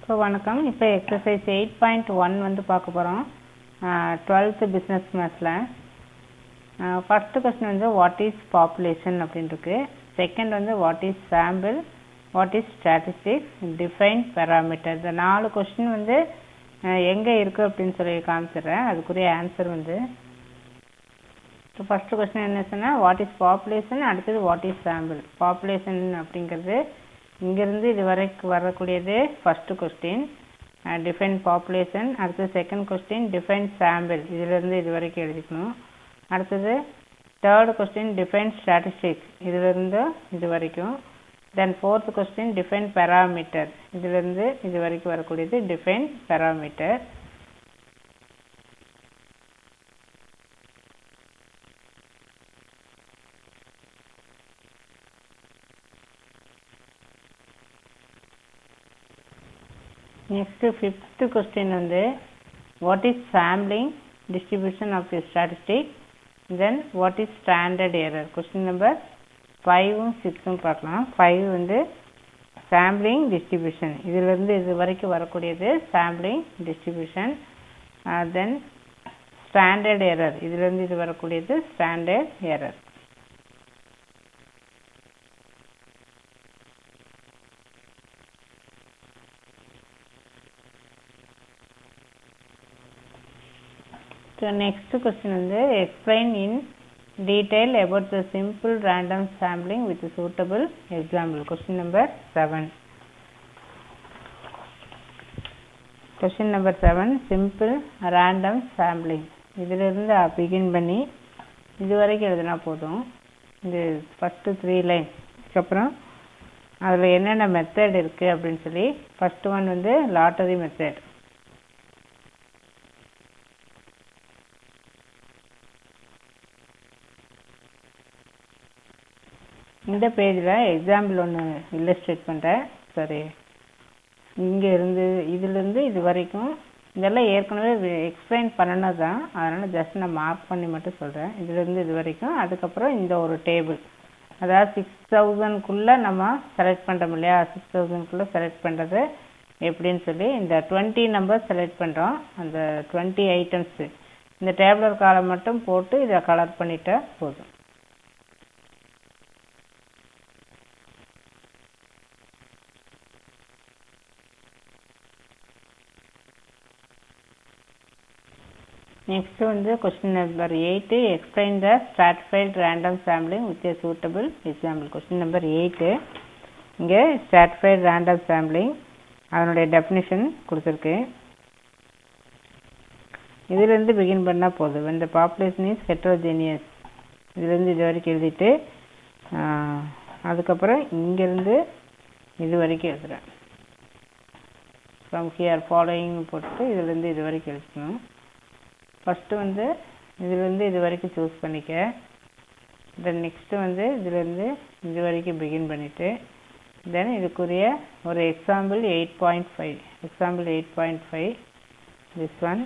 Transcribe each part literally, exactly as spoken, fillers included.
So வணக்கம். இப்போ exercise eight point one வந்து பார்க்க போகிறோம். டுவெல்த்து பிஸ்னஸ் மேத்ஸில் ஃபஸ்ட்டு கொஸ்டின் வந்து வாட் இஸ் பாப்புலேஷன் அப்படின்னு இருக்கு. செகண்ட் வந்து what is sample, what is statistics, define parameter. இந்த நாலு கொஸ்டின் வந்து எங்கே இருக்குது அப்படின்னு சொல்லி காமிச்சிடுறேன். அதுக்குரிய ஆன்சர் வந்து ஸோ ஃபஸ்ட்டு கொஸ்டின் என்ன சொன்னால் வாட் இஸ் பாப்புலேஷன், அடுத்தது வாட் இஸ் சாம்பிள். பாப்புலேஷன் அப்படிங்கிறது இங்கேருந்து இது வரைக்கும் வரக்கூடியது ஃபஸ்ட்டு கொஸ்டின், டிஃபைன் பாப்புலேஷன். அடுத்தது செகண்ட் கொஸ்டின் டிஃபைன் சாம்பிள், இதிலேருந்து இது வரைக்கும் எழுதிக்கணும். அடுத்தது தேர்டு கொஸ்டின் டிஃபைன் ஸ்டாட்டிஸ்டிக்ஸ், இதிலேருந்து இது வரைக்கும். Then fourth question define parameter, இதிலேருந்து இது வரைக்கும் வரக்கூடியது define parameter. Next fifth question வந்து what is sampling, distribution of the statistic, then what is standard error. Question number five and six பார்க்கலாம். five வந்து sampling distribution, இதிலிருந்து இது வரைக்கும் வரக்கூடியது sampling distribution. uh, then standard error, இதிலிருந்து இது வரக்கூடியது standard error. So next question வந்து explain in detail about the simple random sampling with suitable example. Question number seven. Question number seven simple random sampling. இதிலிருந்து begin பண்ணி இது வரைக்கும் எழுதினா போதும். இது ஃபஸ்ட்டு த்ரீ லைன். அதுக்கப்புறம் அதில் என்னென்ன மெத்தட் இருக்குது அப்படின்னு சொல்லி ஃபஸ்ட்டு ஒன் வந்து லாட்டரி மெத்தட். இந்த பேஜில் எக்ஸாம்பிள் ஒன்று இல்லஸ்ட்ரேட் பண்ணுறேன். சரி, இங்கே இருந்து இதிலிருந்து இது வரைக்கும் இதெல்லாம் ஏற்கனவே எக்ஸ்பிளைன் பண்ணனது தான், அதனால் ஜஸ்ட் நான் மார்க் பண்ணி மட்டும் சொல்கிறேன். இதிலிருந்து இது வரைக்கும். அதுக்கப்புறம் இந்த ஒரு டேபிள், அதாவது சிக்ஸ் தௌசண்ட்குள்ளே நம்ம செலக்ட் பண்ணுறோம் இல்லையா, சிக்ஸ் தௌசண்ட்குள்ளே செலக்ட் பண்ணுறது எப்படின்னு சொல்லி இந்த டுவெண்ட்டி நம்பர் செலக்ட் பண்ணுறோம். அந்த டுவெண்ட்டி ஐட்டம்ஸு இந்த டேபிளர் காலம் மட்டும் போட்டு இதை கலர் பண்ணிட்டா போதும். நெக்ஸ்ட் வந்து question number eight explain the stratified random sampling with a suitable example. Question number eight இங்கே ஸ்ட்ராட்டிஃபைட் ரேண்டம் சாம்பிளிங் அதனுடைய டெஃபினிஷன் கொடுத்துருக்கு. இதிலேருந்து பிகின் பண்ணால் போதும். இந்த பாப்புலேஷன் இஸ் ஹெட்ரோஜீனியஸ், இதுலேருந்து இது வரைக்கும் எழுதிட்டு அதுக்கப்புறம் இங்கேருந்து இது வரைக்கும் எழுதுகிறேன். ஃப்ரம் ஹியர் ஃபாலோயிங் போட்டு இதுலேருந்து இது வரைக்கும் எழுதிக்கணும். ஃபஸ்ட்டு வந்து இதுலேருந்து இது வரைக்கும் சூஸ் பண்ணிக்க. தென் நெக்ஸ்ட்டு வந்து இதுலேருந்து இது வரைக்கும் பிகின் பண்ணிவிட்டு தென் இதுக்குரிய ஒரு example eight point five example eight point five this one.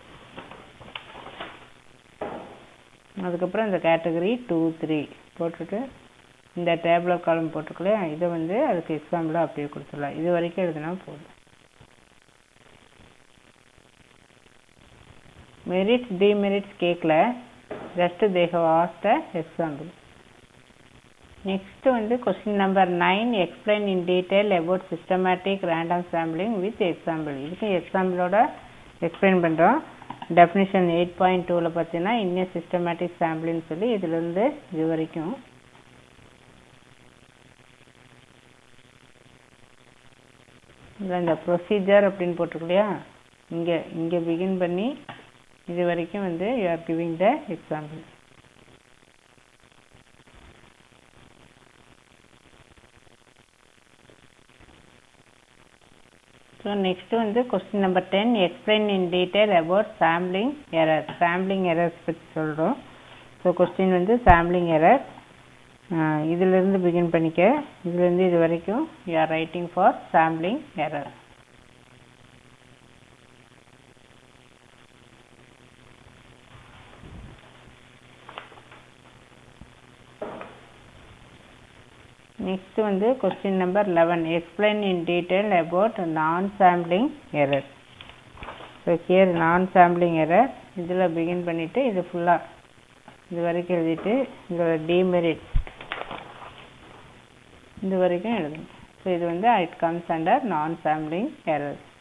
அதுக்கப்புறம் இந்த கேட்டகரி டூ த்ரீ போட்டுட்டு இந்த டேபிளர் காலம் போட்டுக்கலையா, இதை வந்து அதுக்கு எக்ஸாம்பிளாக அப்படியே கொடுத்துடலாம். இது வரைக்கும் எழுதுனா போதும். மெரிட்ஸ் டிமெரிட்ஸ் கேட்கல, just they have asked example. Next வந்து question number nine explain in detail about systematic random sampling with example. இதுக்கு எக்ஸாம்பிளோட எக்ஸ்பிளைன் பண்ணுறோம். டெஃபினிஷன் எயிட் பாயிண்ட் டூவில் பார்த்தீங்கன்னா இன்னும் சிஸ்டமேட்டிக் சாம்பிளின்னு சொல்லி இதுலேருந்து இது வரைக்கும். இதில் இந்த ப்ரொசீஜர் அப்படின்னு போட்டிருக்கலையா, இங்கே இங்கே பிகின் பண்ணி இது வரைக்கும் வந்து you are giving the example. So next வந்து question number ten explain in detail about sampling error. Sampling errors பற்றி சொல்கிறோம். ஸோ கொஸ்டின் வந்து சாம்பிளிங் எரர், இதிலிருந்து பிகின் பண்ணிக்க. இதுலேருந்து இது வரைக்கும் you are writing for sampling error. next வந்து question number eleven explain in detail about non-sampling error. So here non-sampling error இதில் begin பண்ணிட்டு இது ஃபுல்லாக இது வரைக்கும் எழுதிட்டு இதோட demerit இது வரைக்கும் எழுதணும். ஸோ இது வந்து it comes under non-sampling error.